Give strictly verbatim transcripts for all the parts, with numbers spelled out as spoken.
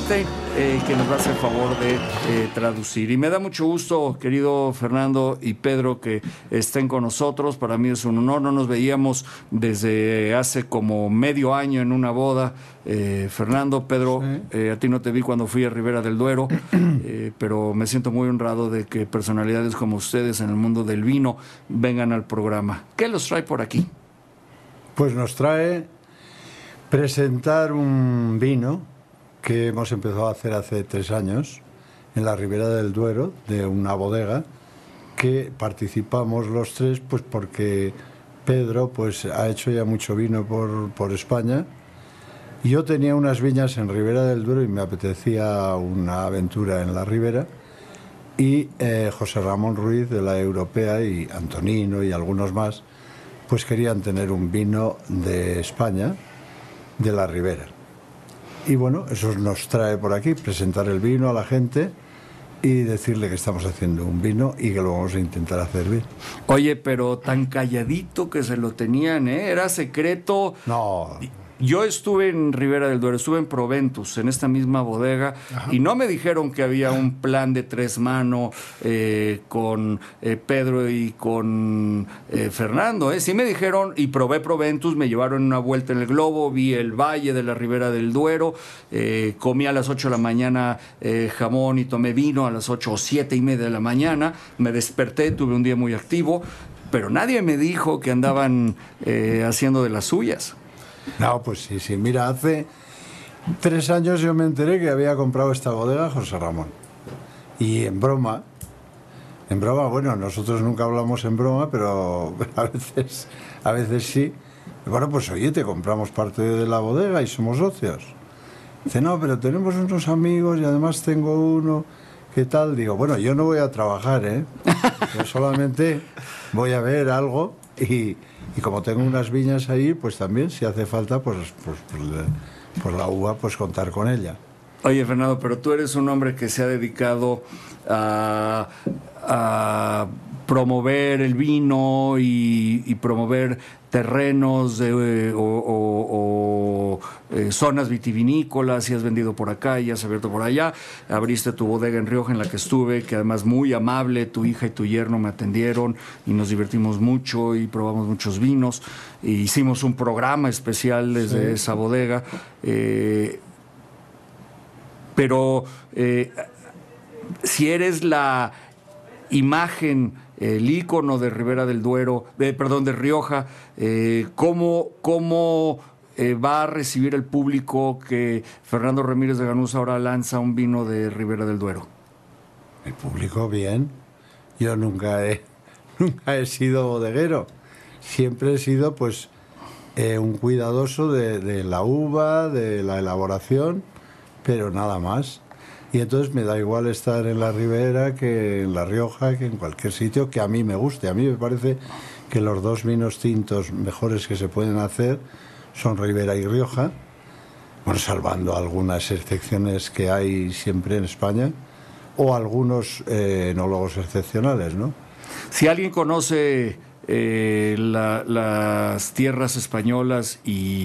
intérprete eh, que nos va a hacer favor de eh, traducir. Y me da mucho gusto, querido Fernando y Pedro, que estén con nosotros. Para mí es un honor. No nos veíamos desde hace como medio año en una boda. Eh, Fernando, Pedro, sí. eh, a ti no te vi cuando fui a Ribera del Duero, eh, pero me siento muy honrado de que personalidades como ustedes en el mundo del vino vengan al programa. ¿Qué los trae por aquí? Pues nos trae presentar un vino que hemos empezado a hacer hace tres años en la Ribera del Duero, de una bodega que participamos los tres, pues porque Pedro pues ha hecho ya mucho vino por, por España. Yo tenía unas viñas en Ribera del Duero y me apetecía una aventura en la Ribera, y eh, José Ramón Ruiz de la Europea y Antonino y algunos más pues querían tener un vino de España, de la Ribera. Y bueno, eso nos trae por aquí, presentar el vino a la gente y decirle que estamos haciendo un vino y que lo vamos a intentar hacer bien. Oye, pero tan calladito que se lo tenían, ¿eh? Era secreto. No. Yo estuve en Ribera del Duero, estuve en Proventus, en esta misma bodega, ajá, y no me dijeron que había un plan de tres manos eh, con eh, Pedro y con eh, Fernando. ¿eh? Sí me dijeron, y probé Proventus, me llevaron una vuelta en el globo, vi el valle de la Ribera del Duero, eh, comí a las ocho de la mañana eh, jamón y tomé vino a las ocho o siete y media de la mañana, me desperté, tuve un día muy activo, pero nadie me dijo que andaban eh, haciendo de las suyas. No, pues sí, sí. Mira, hace tres años yo me enteré que había comprado esta bodega José Ramón. Y en broma, en broma, bueno, nosotros nunca hablamos en broma, pero a veces, a veces sí. Bueno, pues oye, te compramos parte de la bodega y somos socios. Dice, no, pero tenemos unos amigos y además tengo uno, ¿qué tal? Digo, bueno, yo no voy a trabajar, ¿eh? Yo solamente voy a ver algo y... Y como tengo unas viñas ahí, pues también, si hace falta, pues, pues, pues, pues la uva, pues contar con ella. Oye, Fernando, pero tú eres un hombre que se ha dedicado a, a promover el vino y, y promover terrenos de, eh, o, o, o eh, zonas vitivinícolas, y has vendido por acá y has abierto por allá. Abriste tu bodega en Rioja, en la que estuve, que además muy amable, tu hija y tu yerno me atendieron y nos divertimos mucho y probamos muchos vinos. E hicimos un programa especial desde sí. esa bodega. Eh, pero eh, si eres la imagen, el ícono de Ribera del Duero, de, perdón, de Rioja, eh, ¿cómo, cómo eh, va a recibir el público que Fernando Ramírez de Ganuza ahora lanza un vino de Ribera del Duero? El público bien. Yo nunca he, nunca he sido bodeguero. Siempre he sido pues eh, un cuidadoso de, de la uva, de la elaboración, pero nada más. Y entonces me da igual estar en la Ribera que en La Rioja, que en cualquier sitio que a mí me guste. A mí me parece que los dos vinos tintos mejores que se pueden hacer son Ribera y Rioja, bueno, salvando algunas excepciones que hay siempre en España, o algunos eh, enólogos excepcionales, ¿no? Si alguien conoce eh, la, las tierras españolas y...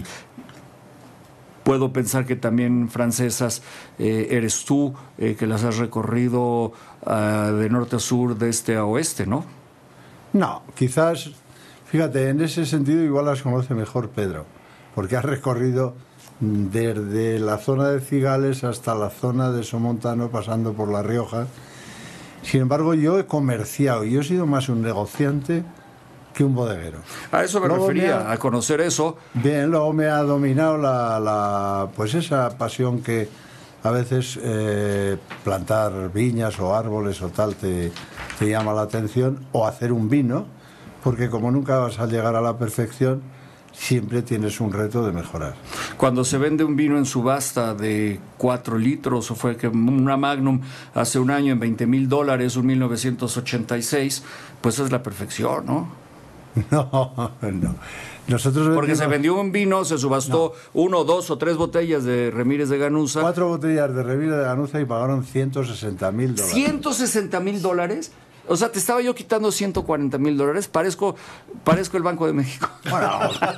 puedo pensar que también francesas, eh, eres tú, eh, que las has recorrido uh, de norte a sur, de este a oeste, ¿no? No, quizás, fíjate, en ese sentido igual las conoce mejor Pedro, porque has recorrido desde la zona de Cigales hasta la zona de Somontano, pasando por La Rioja. Sin embargo, yo he comerciado, yo he sido más un negociante que un bodeguero. A eso me luego refería, me ha, a conocer eso. Bien, luego me ha dominado la, la pues esa pasión que a veces eh, plantar viñas o árboles o tal te, te llama la atención, o hacer un vino, porque como nunca vas a llegar a la perfección, siempre tienes un reto de mejorar. Cuando se vende un vino en subasta de cuatro litros, o fue que una Magnum hace un año en veinte mil dólares, un mil novecientos ochenta y seis, pues es la perfección, ¿no? No, no. Nosotros Porque vendimos... se vendió un vino, se subastó no. uno, dos o tres botellas de Ramírez de Ganuza. Cuatro botellas de Ramírez de Ganuza y pagaron ciento sesenta mil dólares. ¿ciento sesenta mil dólares? O sea, te estaba yo quitando ciento cuarenta mil dólares. Parezco, parezco el Banco de México. Bueno,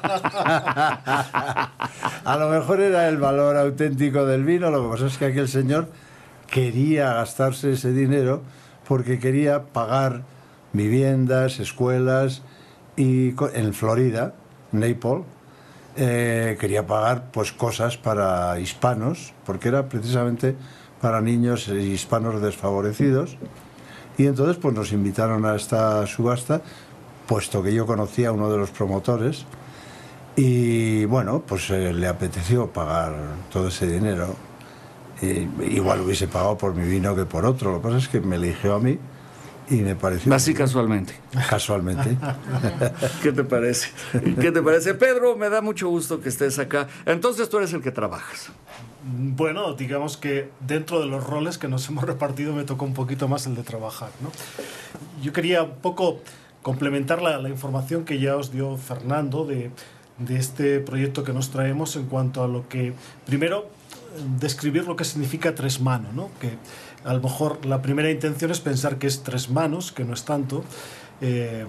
a lo mejor era el valor auténtico del vino. Lo que pasa es que aquel señor quería gastarse ese dinero porque quería pagar viviendas, escuelas, y en Florida, Naples, eh, quería pagar pues cosas para hispanos, porque era precisamente para niños hispanos desfavorecidos. Y entonces pues nos invitaron a esta subasta, puesto que yo conocía a uno de los promotores, y bueno, pues eh, le apeteció pagar todo ese dinero. Y, igual hubiese pagado por mi vino que por otro. Lo que pasa es que me eligió a mí y me pareció... Así casualmente. Casualmente. ¿Qué te parece? ¿Qué te parece? Pedro, me da mucho gusto que estés acá. Entonces tú eres el que trabajas. Bueno, digamos que dentro de los roles que nos hemos repartido me tocó un poquito más el de trabajar, ¿no? Yo quería un poco complementar la, la información que ya os dio Fernando de, de este proyecto que nos traemos en cuanto a lo que... Primero, describir lo que significa tres manos, ¿no? Que a lo mejor la primera intención es pensar que es tres manos, que no es tanto. Eh,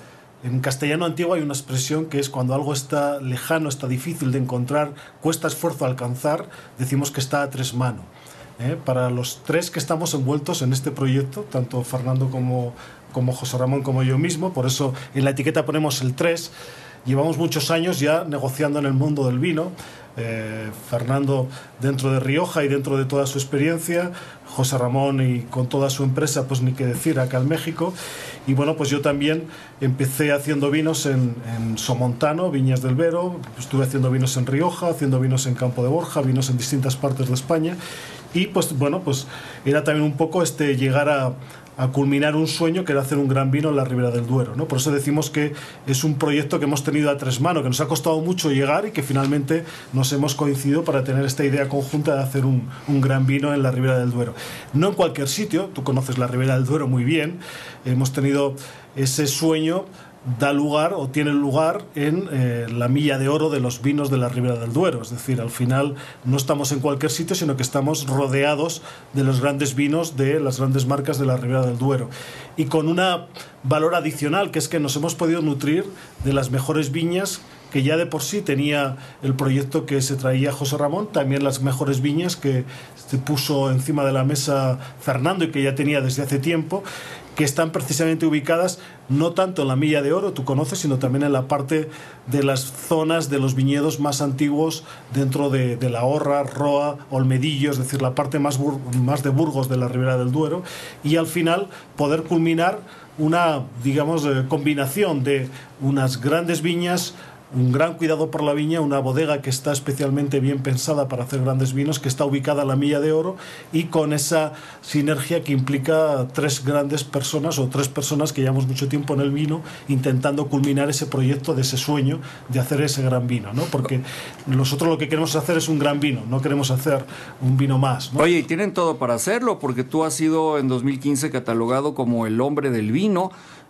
en castellano antiguo hay una expresión que es cuando algo está lejano, está difícil de encontrar, cuesta esfuerzo alcanzar, decimos que está a tres manos. ¿eh? Para los tres que estamos envueltos en este proyecto, tanto Fernando como, como José Ramón como yo mismo, por eso en la etiqueta ponemos el tres, llevamos muchos años ya negociando en el mundo del vino. Eh, Fernando dentro de Rioja y dentro de toda su experiencia, José Ramón y con toda su empresa, pues ni qué decir, acá en México. Y bueno, pues yo también empecé haciendo vinos en, en Somontano, Viñas del Vero, estuve haciendo vinos en Rioja, haciendo vinos en Campo de Borja, vinos en distintas partes de España. Y pues bueno, pues era también un poco este llegar a a culminar un sueño que era hacer un gran vino en la Ribera del Duero, ¿no? Por eso decimos que es un proyecto que hemos tenido a tres manos, que nos ha costado mucho llegar y que finalmente nos hemos coincidido para tener esta idea conjunta de hacer un, un gran vino en la Ribera del Duero. No en cualquier sitio, tú conoces la Ribera del Duero muy bien, hemos tenido ese sueño, da lugar o tiene lugar en eh, la milla de oro de los vinos de la Ribera del Duero. Es decir, al final no estamos en cualquier sitio, sino que estamos rodeados de los grandes vinos de las grandes marcas de la Ribera del Duero. Y con un valor adicional, que es que nos hemos podido nutrir de las mejores viñas que ya de por sí tenía el proyecto que se traía José Ramón, también las mejores viñas que se puso encima de la mesa Fernando y que ya tenía desde hace tiempo, que están precisamente ubicadas no tanto en la Milla de Oro, tú conoces, sino también en la parte de las zonas de los viñedos más antiguos dentro de, de la Horra, Roa, Olmedillo, es decir, la parte más, más de Burgos de la Ribera del Duero, y al final poder culminar una, digamos, eh, combinación de unas grandes viñas, un gran cuidado por la viña, una bodega que está especialmente bien pensada para hacer grandes vinos, que está ubicada en la Milla de Oro y con esa sinergia que implica tres grandes personas o tres personas que llevamos mucho tiempo en el vino intentando culminar ese proyecto de ese sueño de hacer ese gran vino, ¿no? Porque nosotros lo que queremos hacer es un gran vino, no queremos hacer un vino más, ¿no? Oye, y tienen todo para hacerlo, porque tú has sido en dos mil quince catalogado como el hombre del vino.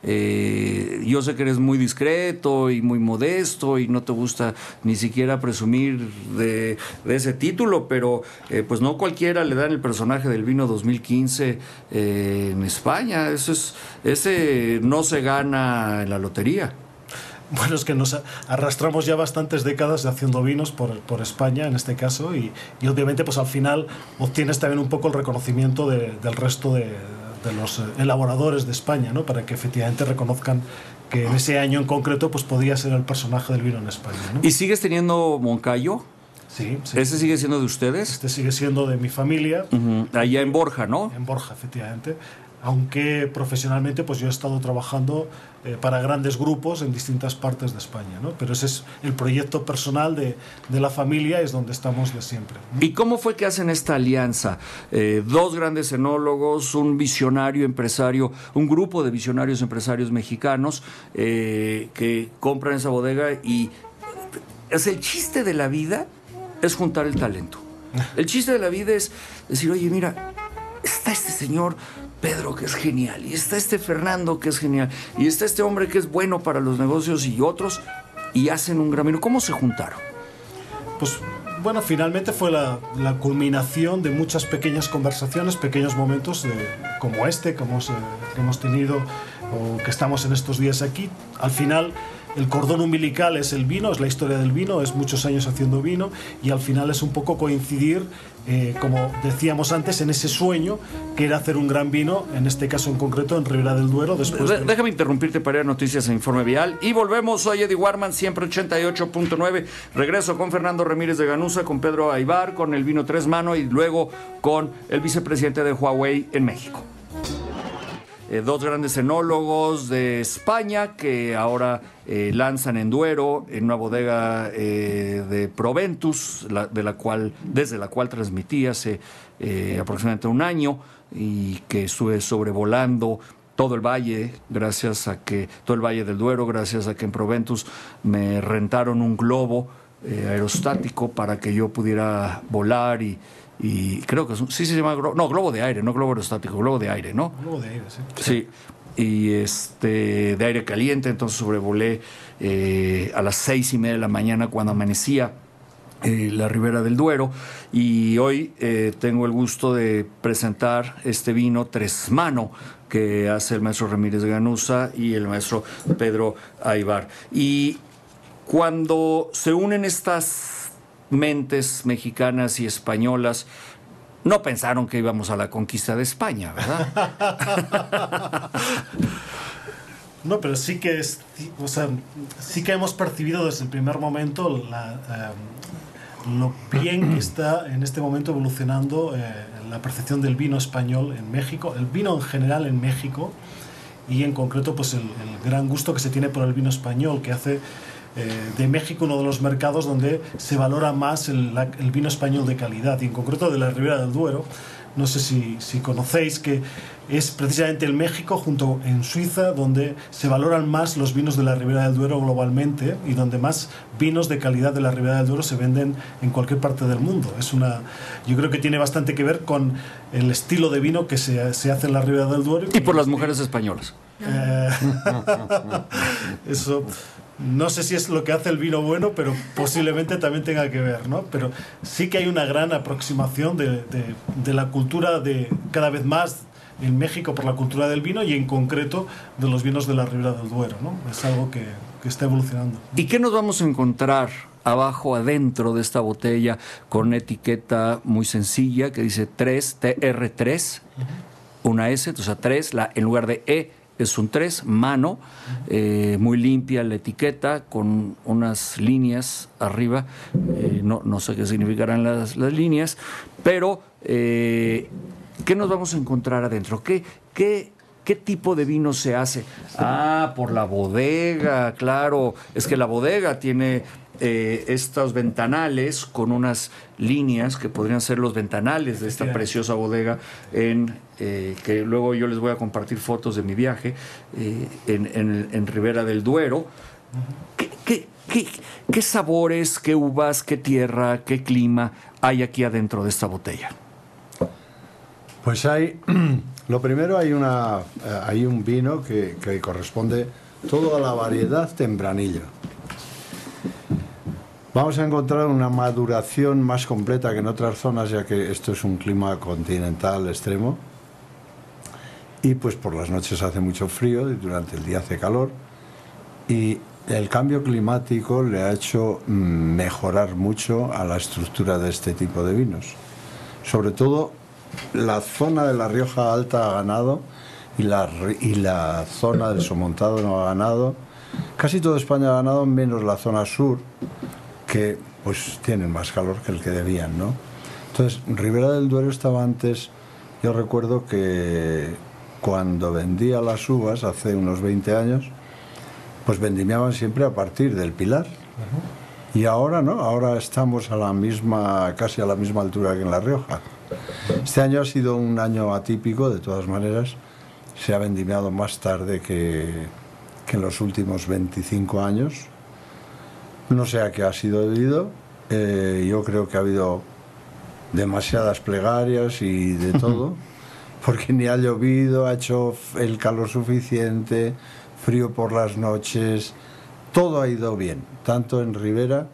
Eh, yo sé que eres muy discreto y muy modesto y no te gusta ni siquiera presumir de, de ese título, pero eh, pues no cualquiera le dan el personaje del vino dos mil quince eh, en España. Eso es, ese no se gana en la lotería. Bueno, es que nos arrastramos ya bastantes décadas de haciendo vinos por, por España, en este caso, y, y obviamente pues al final obtienes también un poco el reconocimiento de, del resto de, de los elaboradores de España, ¿no? Para que efectivamente reconozcan que en ese año en concreto pues podía ser el personaje del vino en España, ¿no? ¿Y sigues teniendo Moncayo? Sí, sí. ¿Ese sigue siendo de ustedes? Este sigue siendo de mi familia. Uh-huh. Allá en Borja, ¿no? En Borja, efectivamente. Aunque profesionalmente pues yo he estado trabajando eh, para grandes grupos en distintas partes de España, ¿no? Pero ese es el proyecto personal de, de la familia, es donde estamos de siempre. ¿Y cómo fue que hacen esta alianza? Eh, dos grandes enólogos, un visionario empresario, un grupo de visionarios empresarios mexicanos eh, que compran esa bodega y es el chiste de la vida es juntar el talento. El chiste de la vida es decir, oye, mira, está este señor Pedro que es genial, y está este Fernando que es genial, y está este hombre que es bueno para los negocios y otros, y hacen un gran vino. ¿Cómo se juntaron? Pues bueno, finalmente fue la, la culminación de muchas pequeñas conversaciones, pequeños momentos de, como este que hemos, eh, que hemos tenido o que estamos en estos días aquí. Al final, el cordón umbilical es el vino, es la historia del vino, es muchos años haciendo vino, y al final es un poco coincidir, eh, como decíamos antes, en ese sueño que era hacer un gran vino, en este caso en concreto en Ribera del Duero. Después de... Déjame interrumpirte para ir a Noticias e Informe Vial y volvemos. Soy Eddie Warman, siempre ochenta y ocho punto nueve. Regreso con Fernando Ramírez de Ganuza, con Pedro Aybar, con el vino Tres Mano y luego con el vicepresidente de Huawei en México. Eh, dos grandes enólogos de España que ahora eh, lanzan en Duero, en una bodega eh, de Proventus, la, de la cual, desde la cual transmití hace eh, aproximadamente un año, y que estuve sobrevolando todo el valle, gracias a que, todo el Valle del Duero, gracias a que en Proventus me rentaron un globo eh, aerostático para que yo pudiera volar y Y creo que es un, sí, sí se llama globo, no, globo de aire, no globo aerostático, globo de aire, ¿no? Globo de aire, sí. Sí, y este, de aire caliente, entonces sobrevolé eh, a las seis y media de la mañana cuando amanecía eh, la Ribera del Duero, y hoy eh, tengo el gusto de presentar este vino Tres Mano que hace el maestro Ramírez de Ganuza y el maestro Pedro Aybar. Y cuando se unen estas mentes mexicanas y españolas, no pensaron que íbamos a la conquista de España, ¿verdad? No, pero sí que es, o sea, sí que hemos percibido desde el primer momento la, eh, lo bien que está en este momento evolucionando eh, la percepción del vino español en México, el vino en general en México, y en concreto pues el, el gran gusto que se tiene por el vino español, que hace Eh, de México uno de los mercados donde se valora más el, la, el vino español de calidad, y en concreto de la Ribera del Duero. No sé si, si conocéis que es precisamente el México junto en Suiza donde se valoran más los vinos de la Ribera del Duero globalmente, y donde más vinos de calidad de la Ribera del Duero se venden en cualquier parte del mundo. Es una, yo creo que tiene bastante que ver con el estilo de vino que se, se hace en la Ribera del Duero. Y, y por las mujeres españolas. Eh, eso... No sé si es lo que hace el vino bueno, pero posiblemente también tenga que ver, ¿no? Pero sí que hay una gran aproximación de, de, de la cultura de cada vez más en México por la cultura del vino, y en concreto de los vinos de la Ribera del Duero, ¿no? Es algo que, que está evolucionando. ¿Y qué nos vamos a encontrar abajo, adentro de esta botella, con una etiqueta muy sencilla que dice tres, T R tres, uh-huh. Una S, o sea, tres, la, en lugar de E, es un tres, mano, eh, muy limpia la etiqueta, con unas líneas arriba, eh, no, no sé qué significarán las, las líneas, pero eh, ¿qué nos vamos a encontrar adentro? ¿Qué, qué, qué tipo de vino se hace? Ah, por la bodega, claro, es que la bodega tiene eh, estos ventanales con unas líneas que podrían ser los ventanales de esta preciosa bodega, en eh, que luego yo les voy a compartir fotos de mi viaje eh, en, en, en Ribera del Duero. ¿Qué, qué, qué, qué sabores, qué uvas, qué tierra, qué clima hay aquí adentro de esta botella? Pues hay, lo primero hay, una, hay un vino que, que corresponde todo a la variedad Tempranillo. Vamos a encontrar una maduración más completa que en otras zonas, ya que esto es un clima continental extremo, y pues por las noches hace mucho frío y durante el día hace calor, y el cambio climático le ha hecho mejorar mucho a la estructura de este tipo de vinos. Sobre todo la zona de La Rioja Alta ha ganado, y la, y la zona del Somontano no ha ganado. Casi toda España ha ganado, menos la zona sur, que pues tienen más calor que el que debían, ¿no? Entonces, Ribera del Duero estaba antes, yo recuerdo que cuando vendía las uvas hace unos veinte años, pues vendimiaban siempre a partir del Pilar. Uh-huh. Y ahora no, ahora estamos a la misma, casi a la misma altura que en La Rioja. Este año ha sido un año atípico, de todas maneras, se ha vendimiado más tarde que, que en los últimos veinticinco años. No sé a qué ha sido debido, eh, yo creo que ha habido demasiadas plegarias y de todo, porque ni ha llovido, ha hecho el calor suficiente, frío por las noches, todo ha ido bien, tanto en Ribera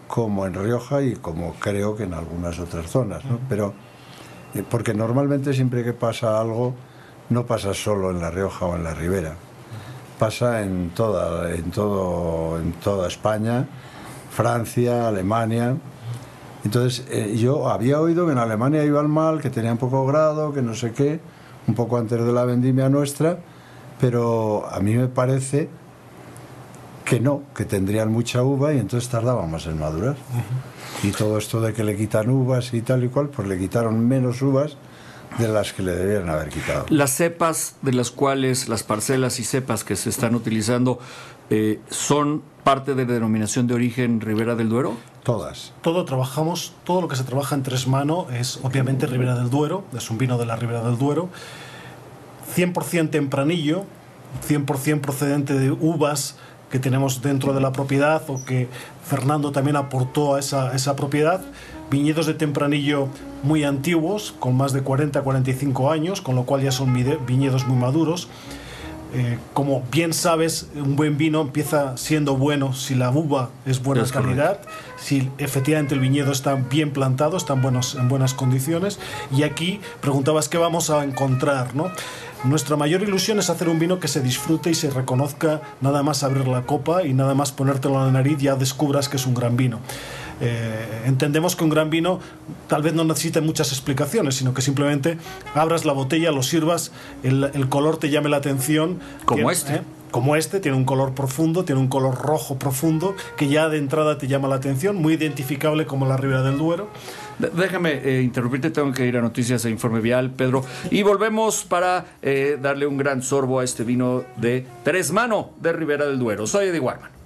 como en Rioja y como creo que en algunas otras zonas, ¿no? Pero eh, porque normalmente siempre que pasa algo no pasa solo en La Rioja o en la Ribera, pasa en toda, en todo, en toda España, Francia, Alemania. Entonces eh, yo había oído que en Alemania iban mal, que tenían poco grado, que no sé qué, un poco antes de la vendimia nuestra, pero a mí me parece que no, que tendrían mucha uva y entonces tardaban más en madurar. Uh-huh. Y todo esto de que le quitan uvas y tal y cual, pues le quitaron menos uvas de las que le debieran haber quitado. Las cepas de las cuales, las parcelas y cepas que se están utilizando, eh, ¿son parte de la denominación de origen Ribera del Duero? Todas. Todo trabajamos, todo lo que se trabaja en Tres Mano es obviamente Ribera del Duero, es un vino de la Ribera del Duero, cien por ciento tempranillo, cien por ciento procedente de uvas que tenemos dentro de la propiedad o que Fernando también aportó a esa, esa propiedad. Viñedos de tempranillo muy antiguos, con más de cuarenta a cuarenta y cinco años, con lo cual ya son viñedos muy maduros. Eh, como bien sabes, un buen vino empieza siendo bueno si la uva es buena es calidad, correcto. Si efectivamente el viñedo está bien plantado, está en, buenos, en buenas condiciones. Y aquí preguntabas qué vamos a encontrar, ¿no? Nuestra mayor ilusión es hacer un vino que se disfrute y se reconozca nada más abrir la copa y nada más ponértelo en la nariz, ya descubras que es un gran vino. Eh, entendemos que un gran vino tal vez no necesite muchas explicaciones, sino que simplemente abras la botella, lo sirvas, el, el color te llame la atención. Como tiene, este. ¿eh? Como este, tiene un color profundo, tiene un color rojo profundo, que ya de entrada te llama la atención, muy identificable como la Ribera del Duero. Déjame eh, interrumpirte, tengo que ir a Noticias e Informe Vial, Pedro, y volvemos para eh, darle un gran sorbo a este vino de Tres Mano de Ribera del Duero. Soy Eddie Warman.